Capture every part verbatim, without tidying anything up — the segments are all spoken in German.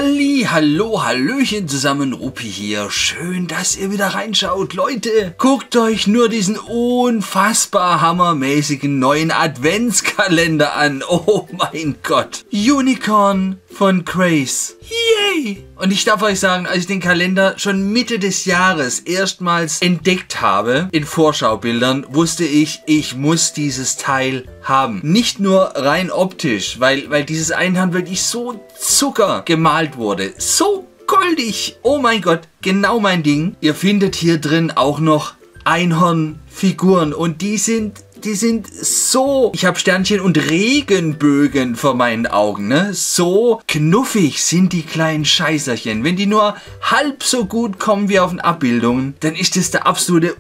Halli, hallo, hallöchen zusammen, Rupi hier. Schön, dass ihr wieder reinschaut. Leute, guckt euch nur diesen unfassbar hammermäßigen neuen Adventskalender an. Oh mein Gott. Unicorn von Craze. Yay! Und ich darf euch sagen, als ich den Kalender schon Mitte des Jahres erstmals entdeckt habe, in Vorschaubildern, wusste ich, ich muss dieses Teil haben. Nicht nur rein optisch, weil, weil dieses Einhorn wirklich so zucker gemalt wurde. So goldig. Oh mein Gott, genau mein Ding. Ihr findet hier drin auch noch Einhornfiguren und die sind... Die sind so, ich habe Sternchen und Regenbögen vor meinen Augen, ne? So knuffig sind die kleinen Scheißerchen. Wenn die nur halb so gut kommen wie auf den Abbildungen, dann ist das der absolute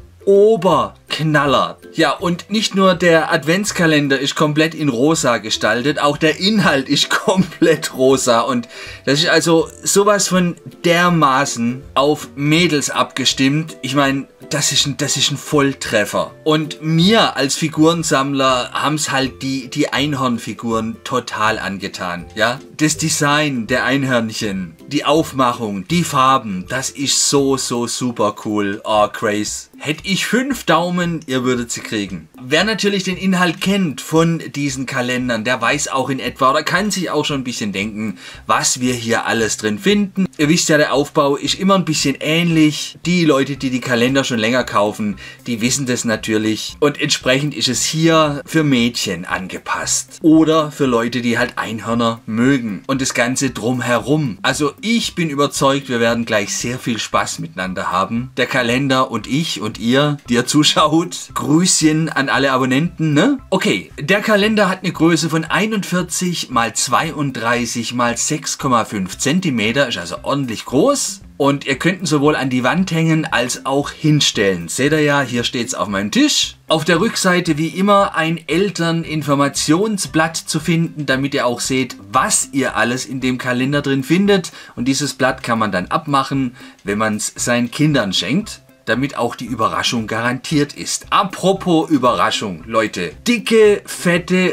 Oberknaller. Ja, und nicht nur der Adventskalender ist komplett in rosa gestaltet, auch der Inhalt ist komplett rosa. Und das ist also sowas von dermaßen auf Mädels abgestimmt. Ich meine, das ist ein, das ist ein Volltreffer. Und mir als Figurensammler haben es halt die, die Einhornfiguren total angetan. Ja, das Design der Einhörnchen, die Aufmachung, die Farben, das ist so, so super cool. Oh, Craze. Hätte ich fünf Daumen, ihr würdet sie kriegen. Wer natürlich den Inhalt kennt von diesen Kalendern, der weiß auch in etwa oder kann sich auch schon ein bisschen denken, was wir hier alles drin finden. Ihr wisst ja, der Aufbau ist immer ein bisschen ähnlich. Die Leute, die die Kalender schon länger kaufen, die wissen das natürlich. Und entsprechend ist es hier für Mädchen angepasst. Oder für Leute, die halt Einhörner mögen. Und das Ganze drumherum. Also ich bin überzeugt, wir werden gleich sehr viel Spaß miteinander haben. Der Kalender und ich und ihr, die ihr zuschaut. Grüßchen an alle Abonnenten, ne? Okay, der Kalender hat eine Größe von einundvierzig mal zweiunddreißig mal sechs Komma fünf Zentimeter. Ist also ordentlich groß. Und ihr könnt ihn sowohl an die Wand hängen, als auch hinstellen. Seht ihr ja, hier steht es auf meinem Tisch. Auf der Rückseite wie immer ein Elterninformationsblatt zu finden, damit ihr auch seht, was ihr alles in dem Kalender drin findet. Und dieses Blatt kann man dann abmachen, wenn man es seinen Kindern schenkt, damit auch die Überraschung garantiert ist. Apropos Überraschung, Leute. Dicke, fette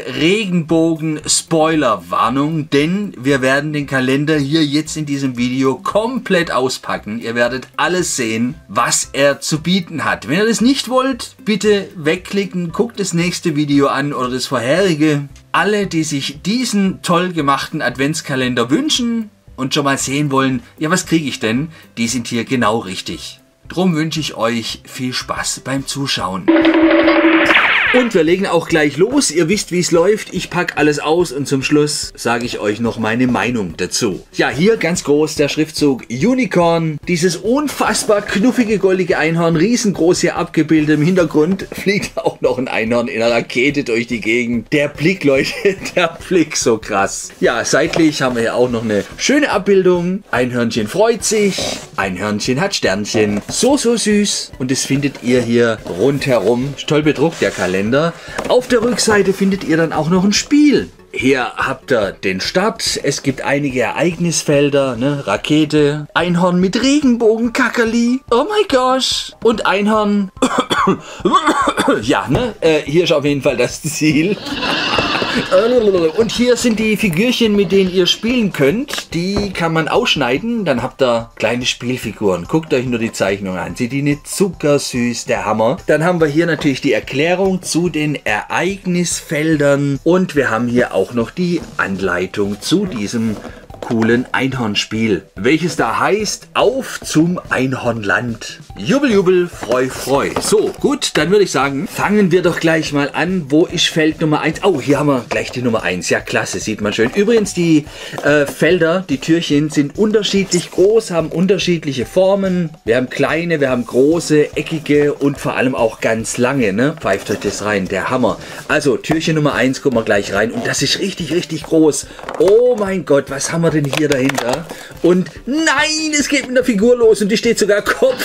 Regenbogen-Spoiler-Warnung, denn wir werden den Kalender hier jetzt in diesem Video komplett auspacken. Ihr werdet alles sehen, was er zu bieten hat. Wenn ihr das nicht wollt, bitte wegklicken, guckt das nächste Video an oder das vorherige. Alle, die sich diesen toll gemachten Adventskalender wünschen und schon mal sehen wollen, ja, was kriege ich denn? Die sind hier genau richtig. Drum wünsche ich euch viel Spaß beim Zuschauen. Und wir legen auch gleich los. Ihr wisst, wie es läuft. Ich packe alles aus und zum Schluss sage ich euch noch meine Meinung dazu. Ja, hier ganz groß der Schriftzug Unicorn. Dieses unfassbar knuffige, goldige Einhorn, riesengroß hier abgebildet. Im Hintergrund fliegt auch noch ein Einhorn in einer Rakete durch die Gegend. Der Blick, Leute, der Blick so krass. Ja, seitlich haben wir hier auch noch eine schöne Abbildung. Einhörnchen freut sich. Einhörnchen hat Sternchen. So, so süß. Und das findet ihr hier rundherum. Toll bedruckt, der Kalender. Auf der Rückseite findet ihr dann auch noch ein Spiel. Hier habt ihr den Start. Es gibt einige Ereignisfelder, ne? Rakete, Einhorn mit Regenbogenkackerli. Oh my gosh. Und Einhorn. Ja, ne? Äh, hier ist auf jeden Fall das Ziel. Und hier sind die Figürchen, mit denen ihr spielen könnt. Die kann man ausschneiden. Dann habt ihr kleine Spielfiguren. Guckt euch nur die Zeichnung an. Seht ihr nicht? Zuckersüß, der Hammer. Dann haben wir hier natürlich die Erklärung zu den Ereignisfeldern. Und wir haben hier auch noch die Anleitung zu diesem coolen Einhornspiel, welches da heißt Auf zum Einhornland. Jubel, jubel, freu, freu. So, gut, dann würde ich sagen, fangen wir doch gleich mal an. Wo ist Feld Nummer eins? Oh, hier haben wir gleich die Nummer eins. Ja, klasse, sieht man schön. Übrigens, die äh, Felder, die Türchen sind unterschiedlich groß, haben unterschiedliche Formen. Wir haben kleine, wir haben große, eckige und vor allem auch ganz lange, ne? Pfeift euch das rein, der Hammer. Also, Türchen Nummer eins, gucken wir gleich rein. Und das ist richtig, richtig groß. Oh mein Gott, was haben wir denn hier dahinter? Und nein, es geht mit der Figur los und die steht sogar Kopf.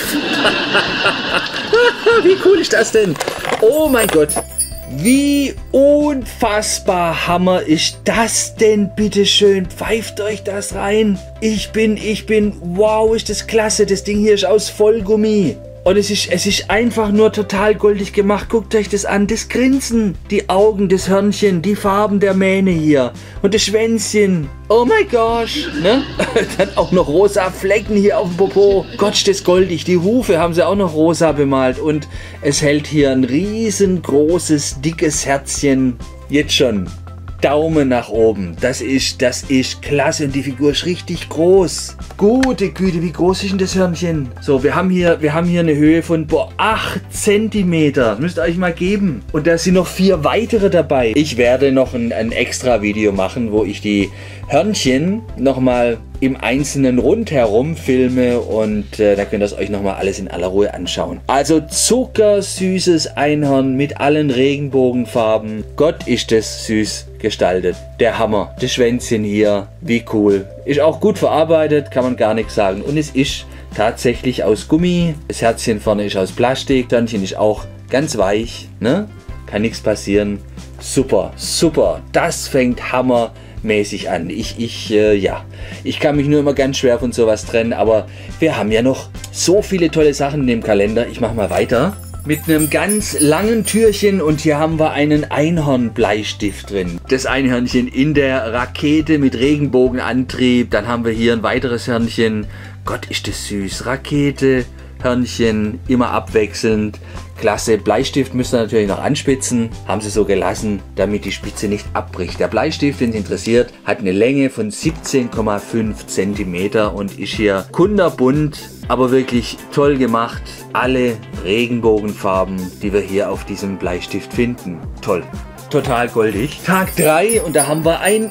Wie cool ist das denn? Oh mein Gott. Wie unfassbar Hammer ist das denn, bitteschön? Pfeift euch das rein. Ich bin, ich bin, wow, ist das klasse. Das Ding hier ist aus Vollgummi. Und es ist, es ist einfach nur total goldig gemacht. Guckt euch das an. Das Grinsen, die Augen, das Hörnchen, die Farben der Mähne hier. Und das Schwänzchen. Oh my gosh. Ne? Dann auch noch rosa Flecken hier auf dem Popo. Gott, ist das goldig. Die Hufe haben sie auch noch rosa bemalt. Und es hält hier ein riesengroßes, dickes Herzchen. Jetzt schon. Daumen nach oben. Das ist, das ist klasse und die Figur ist richtig groß. Gute Güte, wie groß ist denn das Hörnchen? So, wir haben hier, wir haben hier eine Höhe von boah, acht Zentimeter. Das müsst ihr euch mal geben. Und da sind noch vier weitere dabei. Ich werde noch ein, ein extra Video machen, wo ich die Hörnchen nochmal im Einzelnen rundherum filme und äh, da könnt ihr es euch nochmal alles in aller Ruhe anschauen. Also zuckersüßes Einhorn mit allen Regenbogenfarben. Gott, ist das süß gestaltet. Der Hammer. Das Schwänzchen hier, wie cool. Ist auch gut verarbeitet, kann man gar nichts sagen. Und es ist tatsächlich aus Gummi. Das Herzchen vorne ist aus Plastik. Das Hörnchen ist auch ganz weich. Ne? Kann nichts passieren. Super, super. Das fängt hammermäßig an. Ich, ich, äh, ja. Ich kann mich nur immer ganz schwer von sowas trennen. Aber wir haben ja noch so viele tolle Sachen in dem Kalender. Ich mache mal weiter. Mit einem ganz langen Türchen und hier haben wir einen Einhornbleistift drin. Das Einhörnchen in der Rakete mit Regenbogenantrieb. Dann haben wir hier ein weiteres Hörnchen. Gott, ist das süß. Rakete, Hörnchen, immer abwechselnd. Klasse. Bleistift müsst ihr natürlich noch anspitzen. Haben sie so gelassen, damit die Spitze nicht abbricht. Der Bleistift, den es interessiert, hat eine Länge von siebzehn Komma fünf Zentimeter und ist hier kunterbunt, aber wirklich toll gemacht. Alle Regenbogenfarben, die wir hier auf diesem Bleistift finden. Toll. Total goldig. Tag drei und da haben wir ein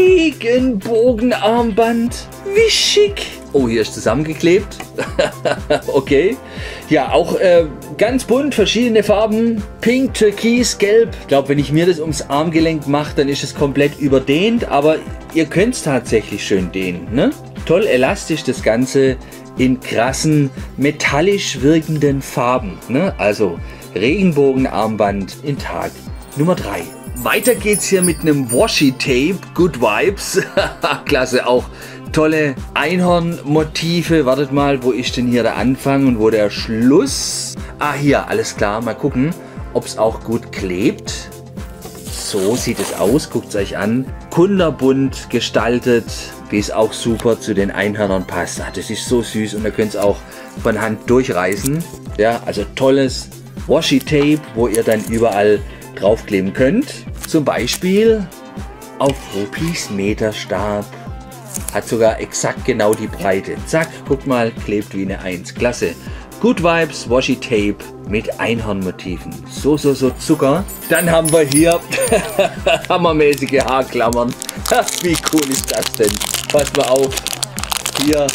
Regenbogenarmband. Wie schick. Oh, hier ist zusammengeklebt. Okay. Ja, auch äh, ganz bunt, verschiedene Farben. Pink, Türkis, Gelb. Ich glaube, wenn ich mir das ums Armgelenk mache, dann ist es komplett überdehnt. Aber ihr könnt es tatsächlich schön dehnen. Ne? Toll elastisch das Ganze in krassen, metallisch wirkenden Farben. Ne? Also Regenbogenarmband in Tag Nummer drei. Weiter geht's hier mit einem Washi-Tape. Good Vibes. Klasse, auch tolle Einhornmotive. Wartet mal, wo ist denn hier der Anfang und wo der Schluss? Ah, hier, alles klar. Mal gucken, ob es auch gut klebt. So sieht es aus. Guckt es euch an. Kunterbunt gestaltet, wie es auch super zu den Einhörnern passt. Ah, das ist so süß und ihr könnt es auch von Hand durchreißen. Ja, also tolles Washi-Tape, wo ihr dann überall draufkleben könnt. Zum Beispiel auf Rupis Meterstab. Hat sogar exakt genau die Breite. Zack, guck mal, klebt wie eine Eins. Klasse. Good Vibes Washi Tape mit Einhornmotiven. So, so, so Zucker. Dann haben wir hier hammermäßige Haarklammern. Wie cool ist das denn? Pass mal auf. Hier.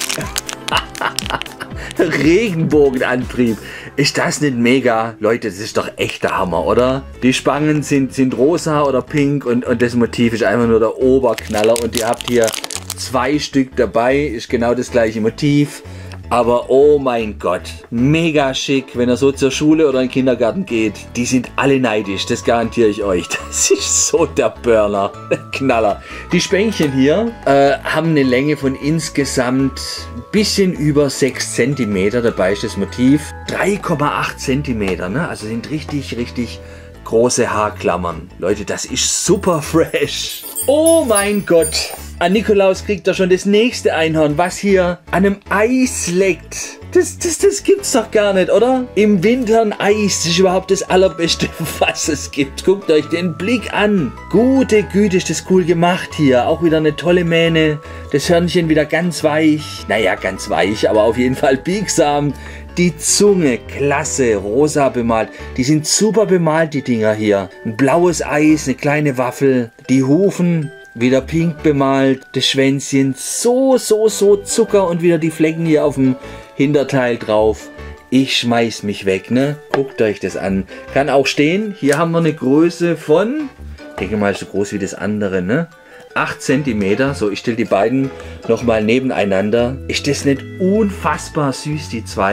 Regenbogenantrieb. Ist das nicht mega? Leute, das ist doch echter Hammer, oder? Die Spangen sind, sind rosa oder pink und, und das Motiv ist einfach nur der Oberknaller. Und ihr habt hier zwei Stück dabei, ist genau das gleiche Motiv. Aber oh mein Gott, mega schick, wenn er so zur Schule oder in den Kindergarten geht. Die sind alle neidisch, das garantiere ich euch. Das ist so der Burner, Knaller. Die Spänkchen hier äh, haben eine Länge von insgesamt ein bisschen über sechs Zentimeter. Dabei ist das Motiv drei Komma acht Zentimeter. Ne? Also sind richtig, richtig große Haarklammern. Leute, das ist super fresh. Oh mein Gott. An Nikolaus kriegt er schon das nächste Einhorn, was hier an einem Eis leckt. Das, das, das gibt's doch gar nicht, oder? Im Winter ein Eis, das ist überhaupt das Allerbeste, was es gibt. Guckt euch den Blick an. Gute Güte, ist das cool gemacht hier. Auch wieder eine tolle Mähne. Das Hörnchen wieder ganz weich. Naja, ganz weich, aber auf jeden Fall biegsam. Die Zunge, klasse, rosa bemalt. Die sind super bemalt, die Dinger hier. Ein blaues Eis, eine kleine Waffel. Die Hufen, wieder pink bemalt. Das Schwänzchen, so, so, so Zucker. Und wieder die Flecken hier auf dem Hinterteil drauf. Ich schmeiß mich weg, ne? Guckt euch das an. Kann auch stehen. Hier haben wir eine Größe von, ich denke mal so groß wie das andere, ne? acht Zentimeter. So, ich stelle die beiden nochmal nebeneinander. Ist das nicht unfassbar süß, die zwei?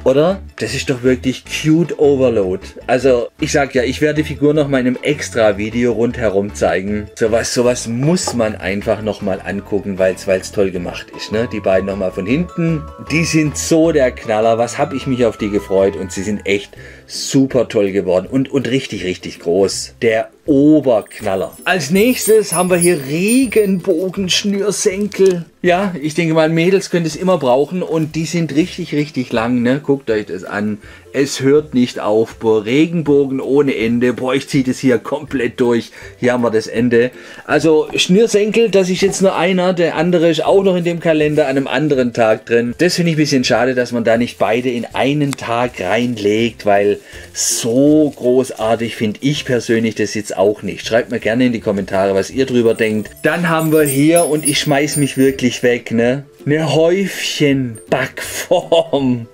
Oder? Das ist doch wirklich cute Overload. Also, ich sag ja, ich werde die Figur noch mal in einem extra Video rundherum zeigen. Sowas, sowas muss man einfach noch mal angucken, weil es toll gemacht ist. Ne? Die beiden noch mal von hinten. Die sind so der Knaller. Was habe ich mich auf die gefreut. Und sie sind echt super toll geworden. Und, und richtig, richtig groß. Der Oberknaller. Als nächstes haben wir hier Regenbogenschnürsenkel. Ja, ich denke mal, Mädels können es immer brauchen und die sind richtig, richtig lang, ne? Guckt euch das an. Es hört nicht auf. Boah, Regenbogen ohne Ende. Boah, ich ziehe das hier komplett durch. Hier haben wir das Ende. Also Schnürsenkel, das ist jetzt nur einer. Der andere ist auch noch in dem Kalender an einem anderen Tag drin. Das finde ich ein bisschen schade, dass man da nicht beide in einen Tag reinlegt, weil so großartig finde ich persönlich das jetzt auch nicht. Schreibt mir gerne in die Kommentare, was ihr drüber denkt. Dann haben wir hier, und ich schmeiß mich wirklich weg, ne? Eine Häufchen-Backform.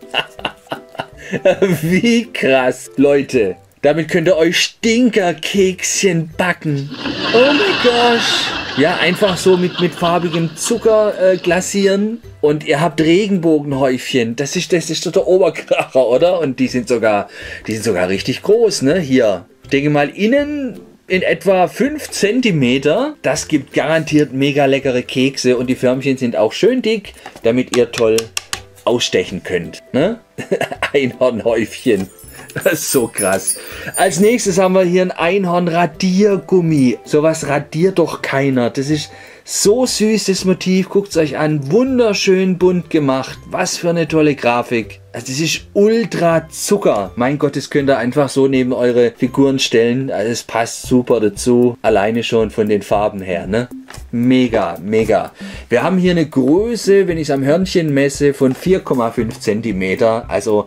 Wie krass. Leute, damit könnt ihr euch Stinkerkekschen backen. Oh mein Gott. Ja, einfach so mit, mit farbigem Zucker äh, glasieren. Und ihr habt Regenbogenhäufchen. Das ist, das ist doch der Oberkracher, oder? Und die sind sogar, die sind sogar richtig groß, ne? Hier. Ich denke mal, innen in etwa fünf Zentimeter. Das gibt garantiert mega leckere Kekse. Und die Förmchen sind auch schön dick, damit ihr toll ausstechen könnt. Ne? Einhornhäufchen. Das ist so krass. Als nächstes haben wir hier ein Einhorn-Radiergummi. Sowas radiert doch keiner. Das ist so süß, das Motiv. Guckt es euch an. Wunderschön bunt gemacht. Was für eine tolle Grafik. Also das ist ultra Zucker. Mein Gott, das könnt ihr einfach so neben eure Figuren stellen. Also es passt super dazu. Alleine schon von den Farben her, ne? Mega, mega. Wir haben hier eine Größe, wenn ich es am Hörnchen messe, von vier Komma fünf Zentimeter. Also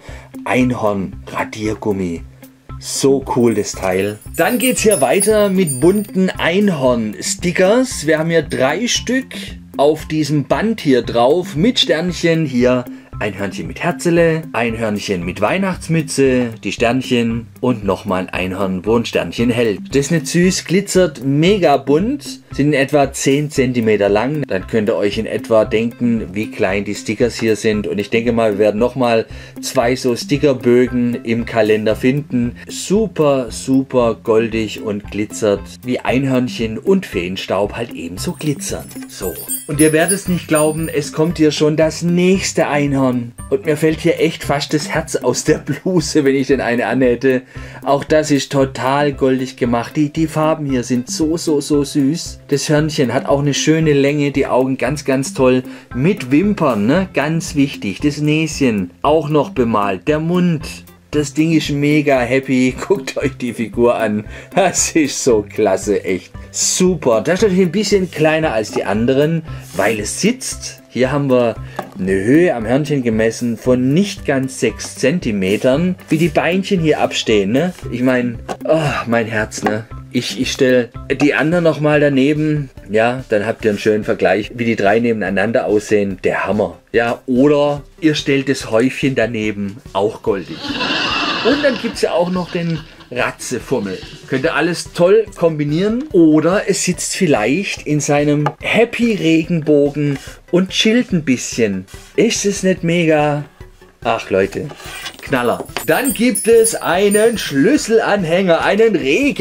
Einhorn-Radiergummi. So cool das Teil. Dann geht es hier weiter mit bunten Einhorn-Stickers. Wir haben hier drei Stück auf diesem Band hier drauf mit Sternchen. Hier ein Hörnchen mit Herzele, ein Hörnchen mit Weihnachtsmütze, die Sternchen und nochmal ein Einhorn, wo ein Sternchen hält. Das ist nicht süß, glitzert mega bunt, sind in etwa zehn Zentimeter lang. Dann könnt ihr euch in etwa denken, wie klein die Stickers hier sind. Und ich denke mal, wir werden nochmal zwei so Stickerbögen im Kalender finden. Super, super goldig und glitzert, wie Einhörnchen und Feenstaub halt ebenso glitzern. So. Und ihr werdet es nicht glauben, es kommt hier schon das nächste Einhorn. Und mir fällt hier echt fast das Herz aus der Bluse, wenn ich denn eine anhätte. Auch das ist total goldig gemacht. Die, die Farben hier sind so, so, so süß. Das Hörnchen hat auch eine schöne Länge, die Augen ganz, ganz toll. Mit Wimpern, ne? Ganz wichtig. Das Näschen auch noch bemalt. Der Mund. Das Ding ist mega happy. Guckt euch die Figur an. Das ist so klasse, echt. Super. Das ist natürlich ein bisschen kleiner als die anderen, weil es sitzt. Hier haben wir eine Höhe am Hörnchen gemessen von nicht ganz sechs Zentimetern. Wie die Beinchen hier abstehen, ne? Ich meine, oh, mein Herz, ne? Ich, ich stelle die anderen nochmal daneben. Ja, dann habt ihr einen schönen Vergleich, wie die drei nebeneinander aussehen. Der Hammer. Ja, oder ihr stellt das Häufchen daneben. Auch goldig. Und dann gibt es ja auch noch den Ratzefummel. Könnt ihr alles toll kombinieren. Oder es sitzt vielleicht in seinem Happy Regenbogen und chillt ein bisschen. Ist es nicht mega? Ach Leute, Knaller. Dann gibt es einen Schlüsselanhänger, einen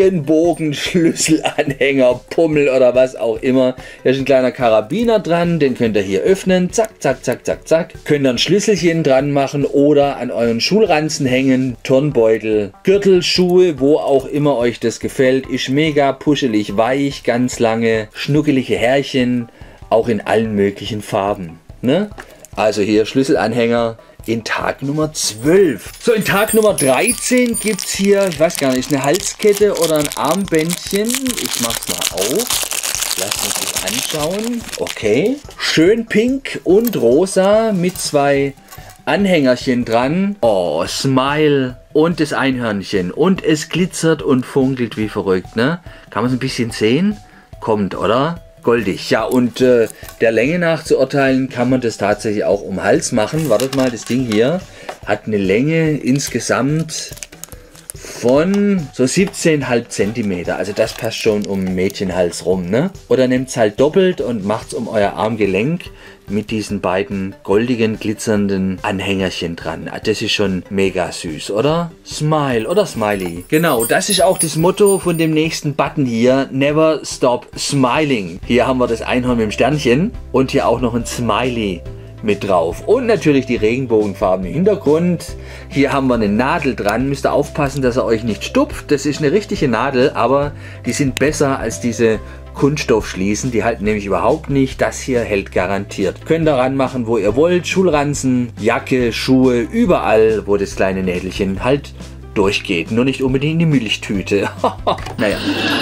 Regenbogen-Schlüsselanhänger, Pummel oder was auch immer. Hier ist ein kleiner Karabiner dran, den könnt ihr hier öffnen. Zack, zack, zack, zack, zack. Könnt ihr ein Schlüsselchen dran machen oder an euren Schulranzen hängen. Turnbeutel, Gürtel, Schuhe, wo auch immer euch das gefällt. Ist mega puschelig, weich, ganz lange, schnuckelige Härchen, auch in allen möglichen Farben. Ne? Also hier Schlüsselanhänger. In Tag Nummer zwölf. So, in Tag Nummer dreizehn gibt es hier, ich weiß gar nicht, ist eine Halskette oder ein Armbändchen. Ich mach's mal auf. Lasst uns das anschauen. Okay. Schön pink und rosa mit zwei Anhängerchen dran. Oh, Smile. Und das Einhörnchen. Und es glitzert und funkelt wie verrückt, ne? Kann man es ein bisschen sehen? Kommt, oder? Goldig. Ja, und äh, der Länge nach zu urteilen, kann man das tatsächlich auch um den Hals machen. Wartet mal, das Ding hier hat eine Länge insgesamt von so siebzehn Komma fünf Zentimeter. Also das passt schon um den Mädchenhals rum, ne? Oder nehmt es halt doppelt und macht es um euer Armgelenk mit diesen beiden goldigen, glitzernden Anhängerchen dran. Das ist schon mega süß, oder? Smile oder Smiley. Genau, das ist auch das Motto von dem nächsten Button hier. Never stop smiling. Hier haben wir das Einhorn mit dem Sternchen und hier auch noch ein Smiley mit drauf. Und natürlich die regenbogenfarbene Hintergrund. Hier haben wir eine Nadel dran. Müsst ihr aufpassen, dass er euch nicht stupft. Das ist eine richtige Nadel, aber die sind besser als diese Kunststoffschließen. Die halten nämlich überhaupt nicht. Das hier hält garantiert. Könnt ihr ranmachen, wo ihr wollt. Schulranzen, Jacke, Schuhe, überall, wo das kleine Nädelchen halt durchgeht. Nur nicht unbedingt in die Milchtüte. Naja.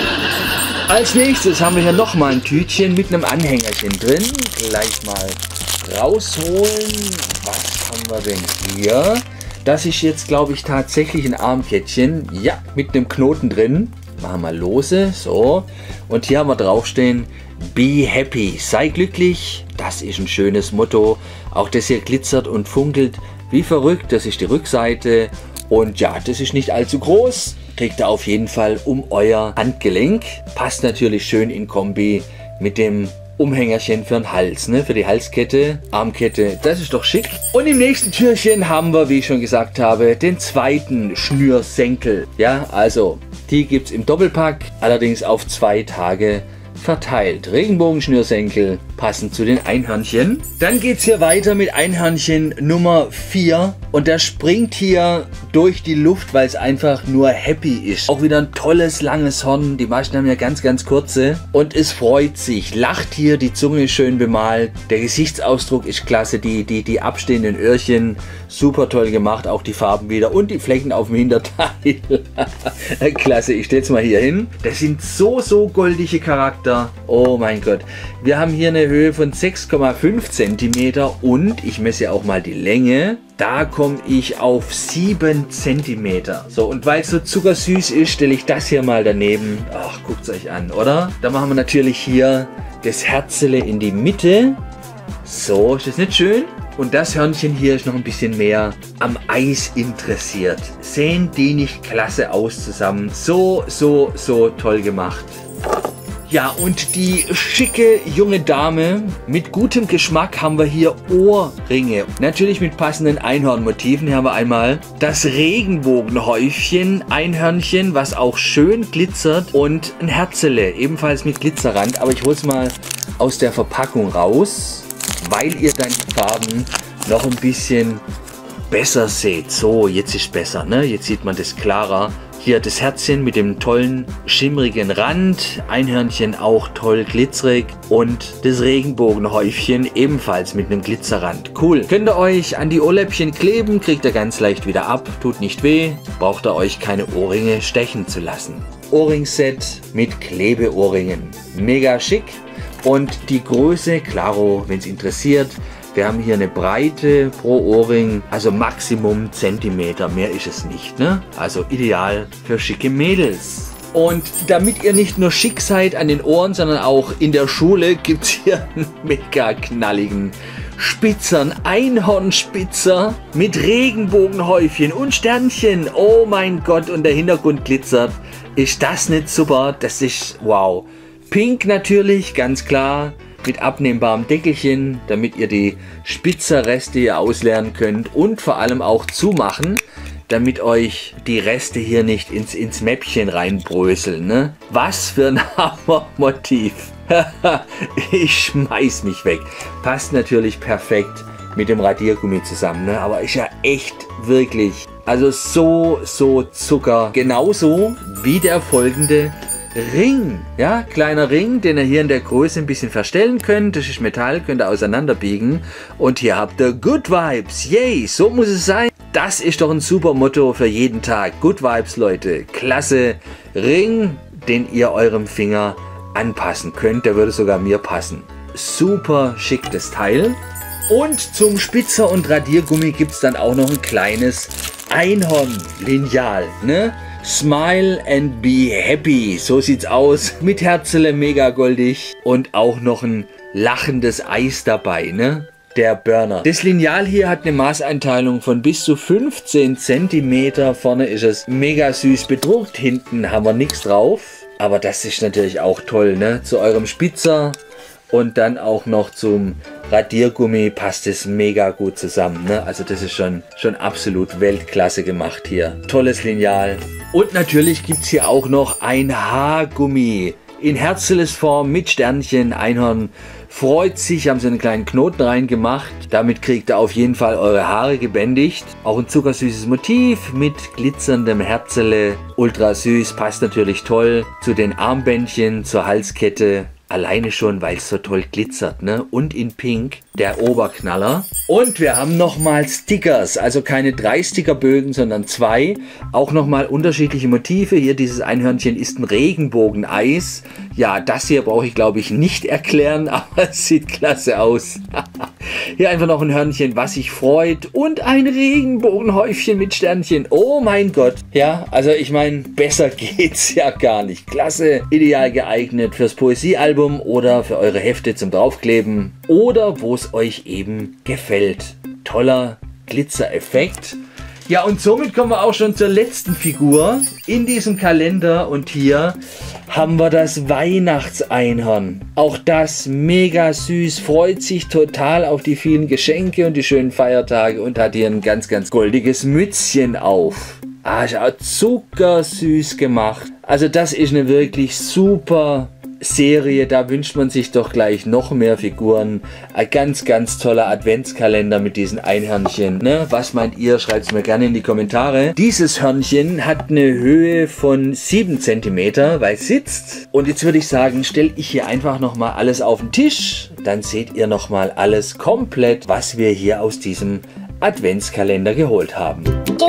Als nächstes haben wir hier nochmal ein Tütchen mit einem Anhängerchen drin. Gleich mal rausholen. Was haben wir denn hier? Das ist jetzt, glaube ich, tatsächlich ein Armkettchen. Ja, mit einem Knoten drin. Machen wir lose. So. Und hier haben wir draufstehen: Be happy. Sei glücklich. Das ist ein schönes Motto. Auch das hier glitzert und funkelt wie verrückt. Das ist die Rückseite. Und ja, das ist nicht allzu groß. Kriegt ihr auf jeden Fall um euer Handgelenk. Passt natürlich schön in Kombi mit dem Umhängerchen für den Hals, ne? Für die Halskette, Armkette, das ist doch schick. Und im nächsten Türchen haben wir, wie ich schon gesagt habe, den zweiten Schnürsenkel. Ja, also die gibt es im Doppelpack, allerdings auf zwei Tage verteilt. Regenbogenschnürsenkel passend zu den Einhörnchen. Dann geht es hier weiter mit Einhörnchen Nummer vier. Und der springt hier durch die Luft, weil es einfach nur happy ist. Auch wieder ein tolles, langes Horn. Die meisten haben ja ganz, ganz kurze. Und es freut sich. Lacht hier, die Zunge ist schön bemalt. Der Gesichtsausdruck ist klasse. Die, die, die abstehenden Öhrchen, super toll gemacht. Auch die Farben wieder. Und die Flecken auf dem Hinterteil. Klasse, ich stelle es mal hier hin. Das sind so, so goldige Charakter. Oh mein Gott. Wir haben hier eine Höhe von sechs Komma fünf Zentimeter. Und ich messe auch mal die Länge. Da komme ich auf sieben Zentimeter. So, und weil es so zuckersüß ist, stelle ich das hier mal daneben. Ach, guckt es euch an, oder? Da machen wir natürlich hier das Herzele in die Mitte. So, ist das nicht schön? Und das Hörnchen hier ist noch ein bisschen mehr am Eis interessiert. Sehen die nicht klasse aus zusammen? So, so, so toll gemacht. Ja, und die schicke junge Dame mit gutem Geschmack haben wir hier Ohrringe. Natürlich mit passenden Einhornmotiven. Hier haben wir einmal das Regenbogenhäufchen, Einhörnchen, was auch schön glitzert, und ein Herzele, ebenfalls mit Glitzerrand. Aber ich hole es mal aus der Verpackung raus, weil ihr dann die Farben noch ein bisschen besser seht. So, jetzt ist besser, ne? Jetzt sieht man das klarer. Hier das Herzchen mit dem tollen schimmrigen Rand, Einhörnchen auch toll glitzerig und das Regenbogenhäufchen ebenfalls mit einem Glitzerrand. Cool. Könnt ihr euch an die Ohrläppchen kleben, kriegt ihr ganz leicht wieder ab, tut nicht weh, braucht ihr euch keine Ohrringe stechen zu lassen. Ohrringset mit Klebeohrringen. Mega schick. Und die Größe, klaro, wenn es interessiert. Wir haben hier eine Breite pro Ohrring, also Maximum Zentimeter, mehr ist es nicht, ne? Also ideal für schicke Mädels. Und damit ihr nicht nur schick seid an den Ohren, sondern auch in der Schule, gibt es hier einen mega knalligen Spitzern, Einhornspitzer mit Regenbogenhäufchen und Sternchen. Oh mein Gott, und der Hintergrund glitzert. Ist das nicht super? Das ist wow. Pink natürlich, ganz klar. Mit abnehmbarem Deckelchen, damit ihr die Spitzerreste hier ausleeren könnt und vor allem auch zumachen, damit euch die Reste hier nicht ins, ins Mäppchen reinbröseln. Ne? Was für ein Hammermotiv. Ich schmeiß mich weg. Passt natürlich perfekt mit dem Radiergummi zusammen, ne? Aber ist ja echt wirklich, also so, so Zucker. Genauso wie der folgende Ring, ja, kleiner Ring, den ihr hier in der Größe ein bisschen verstellen könnt. Das ist Metall, könnt ihr auseinanderbiegen. Und hier habt ihr Good Vibes, yay, so muss es sein. Das ist doch ein super Motto für jeden Tag. Good Vibes, Leute, klasse Ring, den ihr eurem Finger anpassen könnt. Der würde sogar mir passen. Super schick das Teil. Und zum Spitzer und Radiergummi gibt es dann auch noch ein kleines Einhorn-Lineal, ne? Smile and be happy, so sieht's aus. Mit Herzele, mega goldig. Und auch noch ein lachendes Eis dabei, ne? der Burner. Das Lineal hier hat eine Maßeinteilung von bis zu fünfzehn Zentimeter. Vorne ist es mega süß bedruckt. Hinten haben wir nichts drauf. Aber das ist natürlich auch toll, ne? Zu eurem Spitzer und dann auch noch zum Radiergummi passt es mega gut zusammen, ne? Also das ist schon, schon absolut Weltklasse gemacht hier. Tolles Lineal. Und natürlich gibt es hier auch noch ein Haargummi. In Herzlesform mit Sternchen. Einhorn freut sich, haben sie einen kleinen Knoten reingemacht. Damit kriegt ihr auf jeden Fall eure Haare gebändigt. Auch ein zuckersüßes Motiv mit glitzerndem Herzele. Ultra süß, passt natürlich toll zu den Armbändchen, zur Halskette. Alleine schon, weil es so toll glitzert, ne? Und in Pink, der Oberknaller. Und wir haben nochmal Stickers, also keine drei Stickerbögen, sondern zwei. Auch nochmal unterschiedliche Motive. Hier dieses Einhörnchen ist ein Regenbogeneis. Ja, das hier brauche ich, glaube ich, nicht erklären, aber es sieht klasse aus. Hier einfach noch ein Hörnchen, was sich freut. Und ein Regenbogenhäufchen mit Sternchen. Oh mein Gott. Ja, also ich meine, besser geht's ja gar nicht. Klasse, ideal geeignet fürs Poesiealbum oder für eure Hefte zum Draufkleben oder wo es euch eben gefällt. Toller Glitzereffekt. Ja, und somit kommen wir auch schon zur letzten Figur in diesem Kalender und hier haben wir das Weihnachtseinhorn. Auch das mega süß, freut sich total auf die vielen Geschenke und die schönen Feiertage und hat hier ein ganz, ganz goldiges Mützchen auf. Ah, ist auch zuckersüß gemacht. Also das ist eine wirklich super Serie, da wünscht man sich doch gleich noch mehr Figuren. Ein ganz, ganz toller Adventskalender mit diesen Einhörnchen. Ne? Was meint ihr? Schreibt es mir gerne in die Kommentare. Dieses Hörnchen hat eine Höhe von sieben Zentimeter, weil es sitzt. Und jetzt würde ich sagen, stelle ich hier einfach nochmal alles auf den Tisch. Dann seht ihr nochmal alles komplett, was wir hier aus diesem Adventskalender geholt haben.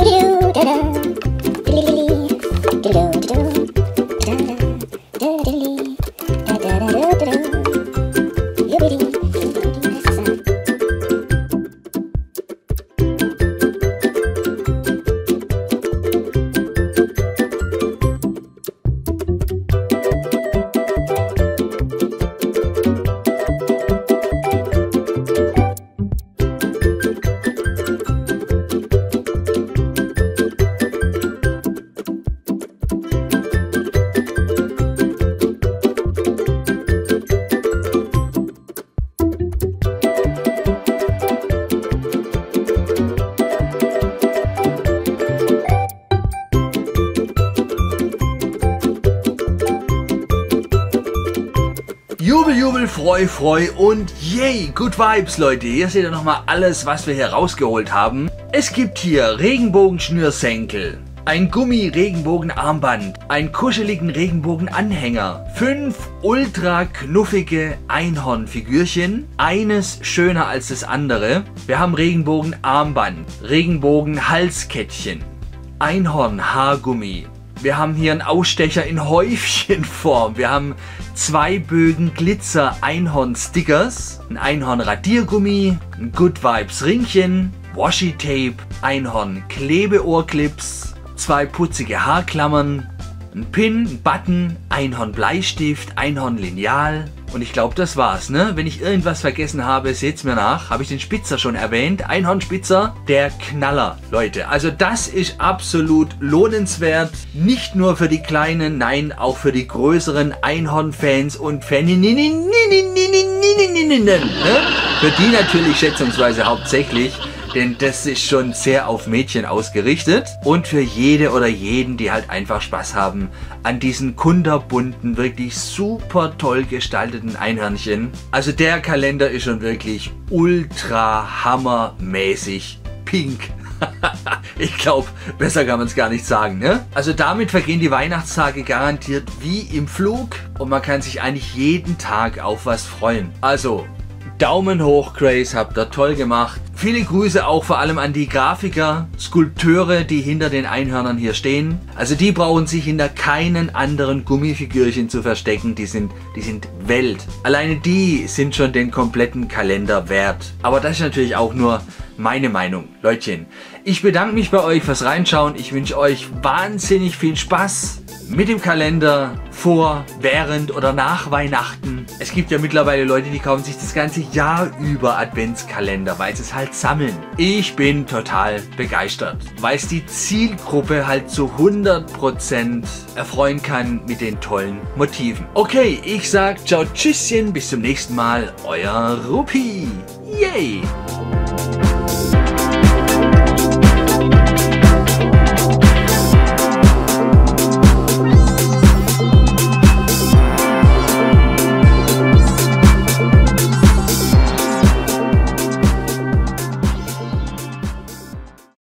Jubel, Jubel, Freu, Freu und yay, Good Vibes, Leute. Hier seht ihr nochmal alles, was wir hier rausgeholt haben. Es gibt hier Regenbogenschnürsenkel, ein Gummi-Regenbogenarmband, einen kuscheligen Regenbogenanhänger, fünf ultra knuffige Einhornfigürchen, eines schöner als das andere. Wir haben Regenbogenarmband, Regenbogenhalskettchen, Einhornhaargummi. Wir haben hier einen Ausstecher in Häufchenform. Wir haben zwei Bögen Glitzer Einhorn Stickers, ein Einhorn Radiergummi, ein Good Vibes Ringchen, Washi Tape, Einhorn Klebeohrclips, zwei putzige Haarklammern, ein Pin, ein Button, Einhorn Bleistift, Einhorn Lineal. Und ich glaube, das war's, ne? Wenn ich irgendwas vergessen habe, seht's mir nach. Habe ich den Spitzer schon erwähnt? Einhornspitzer, der Knaller, Leute. Also das ist absolut lohnenswert. Nicht nur für die kleinen, nein, auch für die größeren Einhorn-Fans und Faninnen. Ne? Für die natürlich schätzungsweise hauptsächlich. Denn das ist schon sehr auf Mädchen ausgerichtet. Und für jede oder jeden, die halt einfach Spaß haben an diesen kunterbunten, wirklich super toll gestalteten Einhörnchen. Also der Kalender ist schon wirklich ultra hammermäßig pink. Ich glaube, besser kann man es gar nicht sagen, ne? Also damit vergehen die Weihnachtstage garantiert wie im Flug. Und man kann sich eigentlich jeden Tag auf was freuen. Also Daumen hoch, Grace, habt ihr toll gemacht. Viele Grüße auch vor allem an die Grafiker, Skulpteure, die hinter den Einhörnern hier stehen. Also die brauchen sich hinter keinen anderen Gummifigürchen zu verstecken. Die sind, die sind Welt. Alleine die sind schon den kompletten Kalender wert. Aber das ist natürlich auch nur meine Meinung. Leutchen, ich bedanke mich bei euch fürs Reinschauen. Ich wünsche euch wahnsinnig viel Spaß mit dem Kalender vor, während oder nach Weihnachten. Es gibt ja mittlerweile Leute, die kaufen sich das ganze Jahr über Adventskalender, weil sie es halt sammeln. Ich bin total begeistert, weil es die Zielgruppe halt zu hundert Prozent erfreuen kann mit den tollen Motiven. Okay, ich sag ciao, tschüsschen, bis zum nächsten Mal, euer Rupi. Yay!